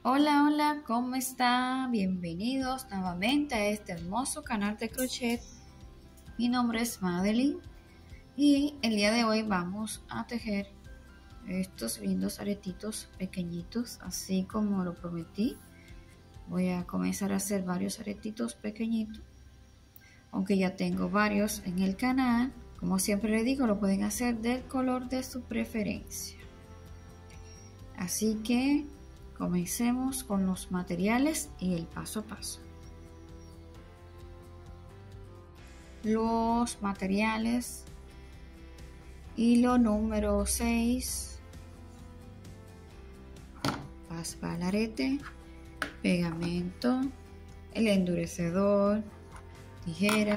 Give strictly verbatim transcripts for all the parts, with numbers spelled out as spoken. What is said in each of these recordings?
Hola, hola, ¿cómo está? Bienvenidos nuevamente a este hermoso canal de crochet. Mi nombre es Madeline y el día de hoy vamos a tejer estos lindos aretitos pequeñitos, así como lo prometí. Voy a comenzar a hacer varios aretitos pequeñitos, aunque ya tengo varios en el canal. Como siempre les digo, lo pueden hacer del color de su preferencia. Así que comencemos con los materiales y el paso a paso. Los materiales: hilo número seis, paz para el arete, pegamento, el endurecedor, tijera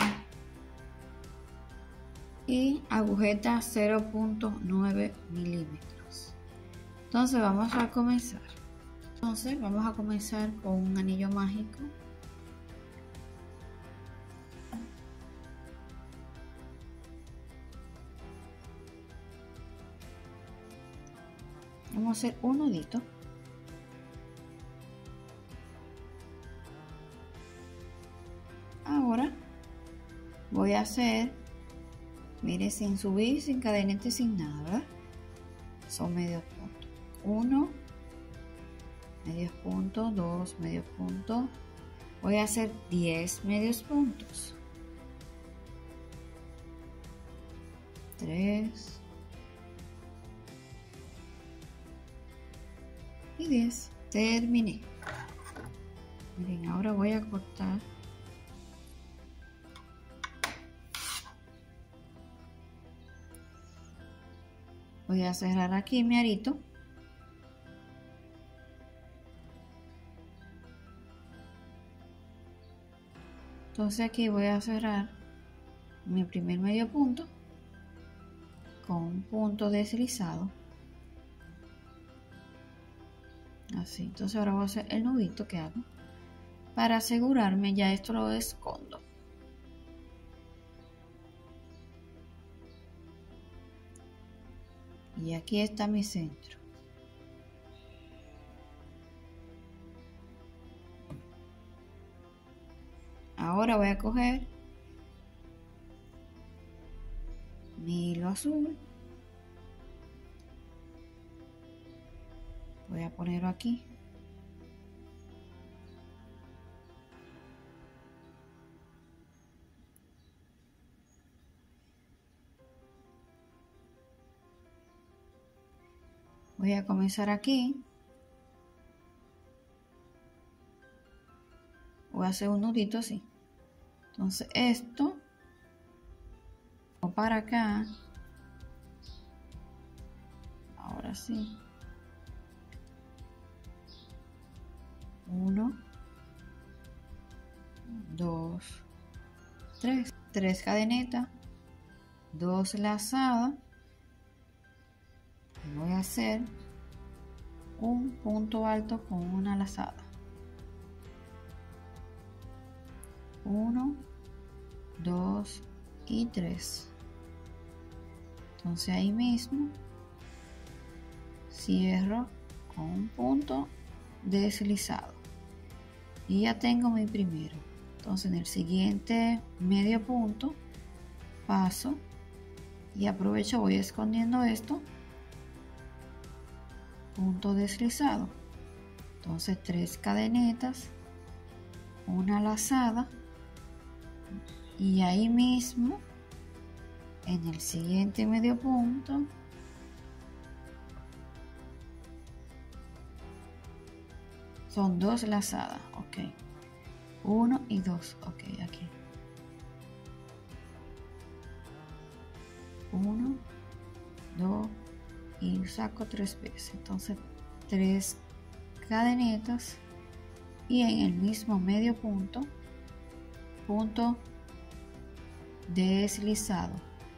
y agujeta cero punto nueve milímetros. Entonces vamos a comenzar. Entonces vamos a comenzar con un anillo mágico. Vamos a hacer un nudito. Ahora voy a hacer, mire, sin subir, sin cadenete, sin nada, ¿verdad? Son medio punto. Uno, medio punto, dos, medio punto. Voy a hacer diez medios puntos. tres y diez. Terminé. Miren, ahora voy a cortar. Voy a cerrar aquí mi arito. Entonces aquí voy a cerrar mi primer medio punto con un punto deslizado. Así, entonces ahora voy a hacer el nudito que hago. Para asegurarme, ya esto lo escondo. Y aquí está mi centro. Ahora voy a coger mi hilo azul. Voy a ponerlo aquí. Voy a comenzar aquí. Voy a hacer un nudito así. Entonces esto para acá. Ahora sí. Uno, dos, tres. Tres cadenetas, dos lazadas. Voy a hacer un punto alto con una lazada. Uno, dos y tres. Entonces ahí mismo cierro con un punto deslizado y ya tengo mi primero. Entonces en el siguiente medio punto paso y aprovecho, voy escondiendo esto, punto deslizado. Entonces tres cadenetas, una lazada y ahí mismo en el siguiente medio punto son dos lazadas, ok, uno y dos, ok, aquí uno, dos y saco tres veces. Entonces tres cadenetas y en el mismo medio punto, punto deslizado.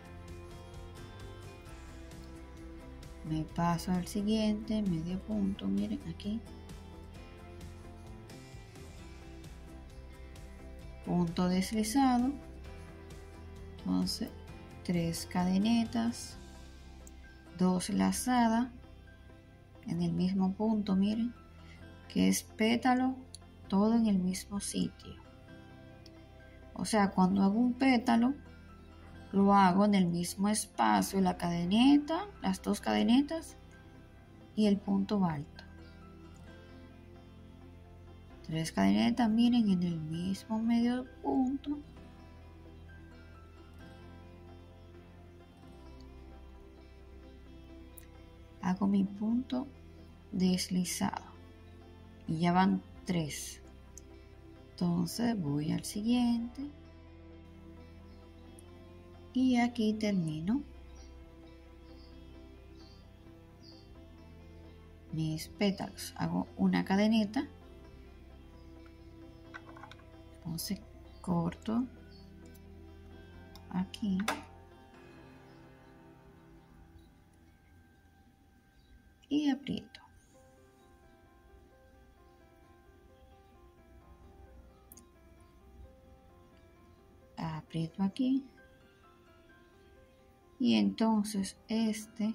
Me paso al siguiente medio punto, miren aquí, punto deslizado. Entonces tres cadenetas, dos lazadas en el mismo punto, miren, que es pétalo todo en el mismo sitio. O sea, cuando hago un pétalo, lo hago en el mismo espacio, la cadeneta, las dos cadenetas y el punto alto. Tres cadenetas, miren, en el mismo medio punto. Hago mi punto deslizado y ya van tres. Entonces voy al siguiente y aquí termino mis pétalos. Hago una cadeneta, entonces corto aquí y aprieto. Aprieto aquí y entonces este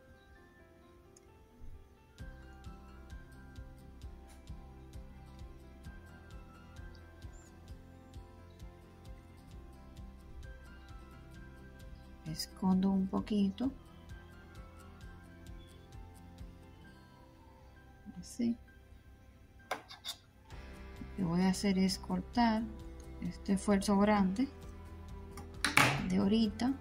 escondo un poquito así. Lo que voy a hacer es cortar este esfuerzo grande de ahorita.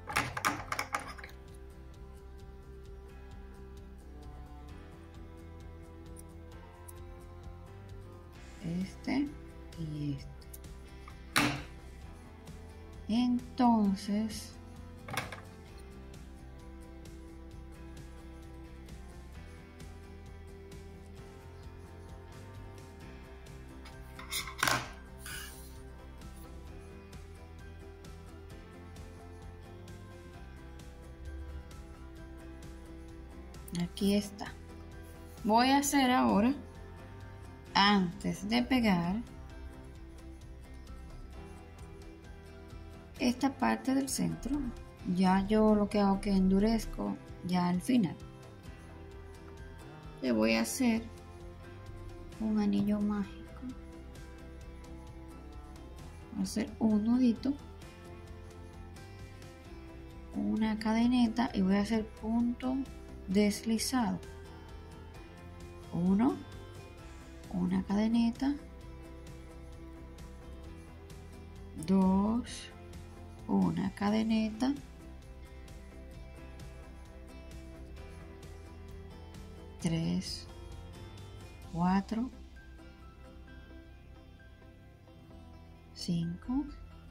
Este y este. Entonces aquí está. Voy a hacer ahora, antes de pegar, esta parte del centro. Ya yo lo que hago es que endurezco ya al final. Le voy a hacer un anillo mágico. Voy a hacer un nudito, una cadeneta y voy a hacer punto deslizado. Uno, una cadeneta, dos, una cadeneta, tres, cuatro, cinco,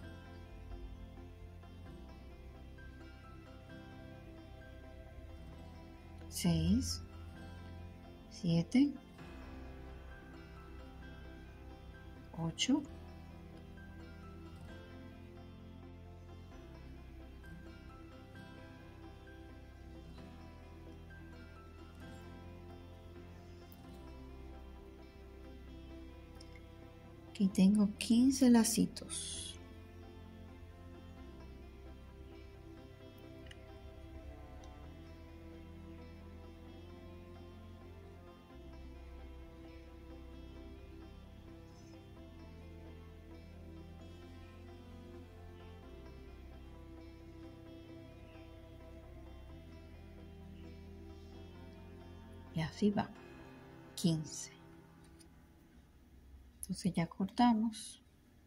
seis, siete, ocho, aquí tengo quince lacitos. Y así va, quince. Entonces ya cortamos.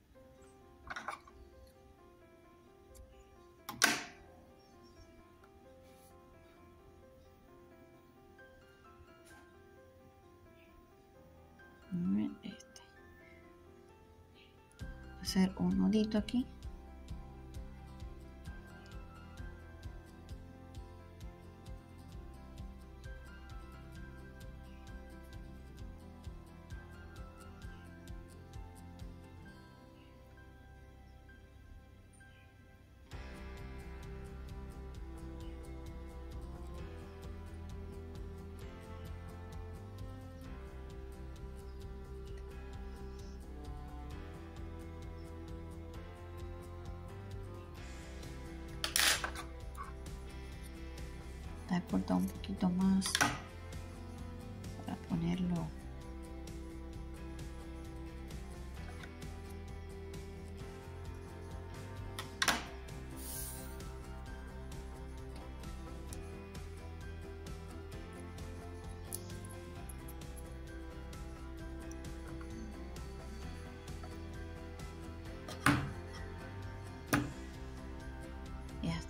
Este. Hacer un nudito aquí. Voy a cortar un poquito más para ponerlo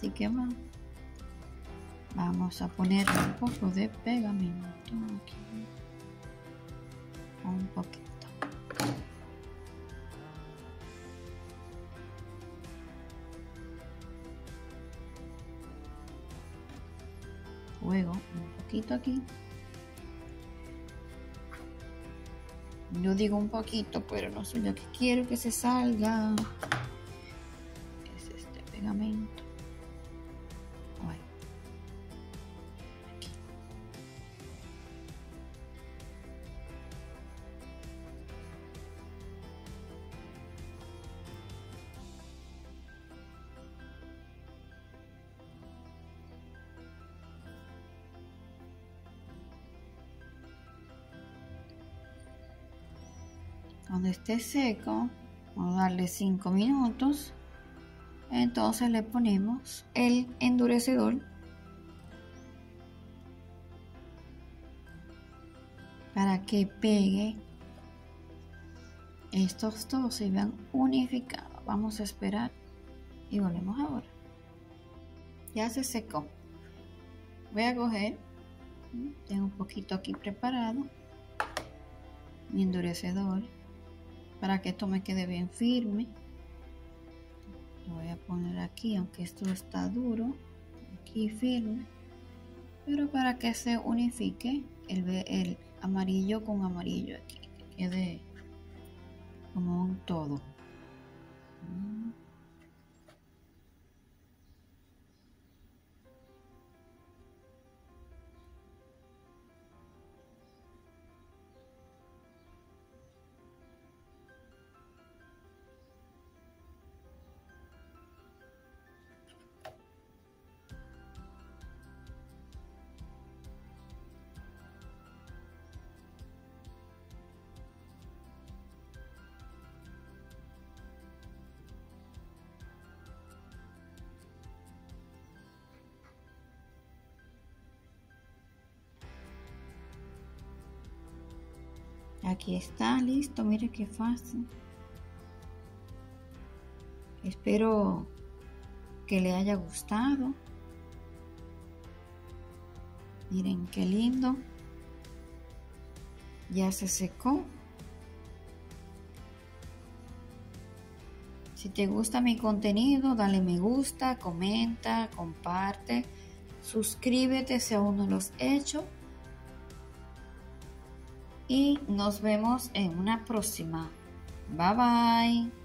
así que vamos. Vamos a poner un poco de pegamento aquí. Un poquito. Luego un poquito aquí. Yo digo un poquito, pero no soy yo que quiero que se salga. Es este pegamento. Ay. Aquí. Cuando esté seco, vamos a darle cinco minutos. Entonces le ponemos el endurecedor para que pegue estos dos y vean unificados. Vamos a esperar y volvemos ahora. Ya se secó. Voy a coger, tengo un poquito aquí preparado, mi endurecedor, para que esto me quede bien firme. Lo voy a poner aquí, aunque esto está duro, aquí firme, pero para que se unifique el, el amarillo con amarillo aquí, que quede como un todo. Aquí está listo, mire qué fácil. Espero que le haya gustado. Miren qué lindo. Ya se secó. Si te gusta mi contenido, dale me gusta, comenta, comparte, suscríbete si aún no lo has hecho. Y nos vemos en una próxima. Bye bye.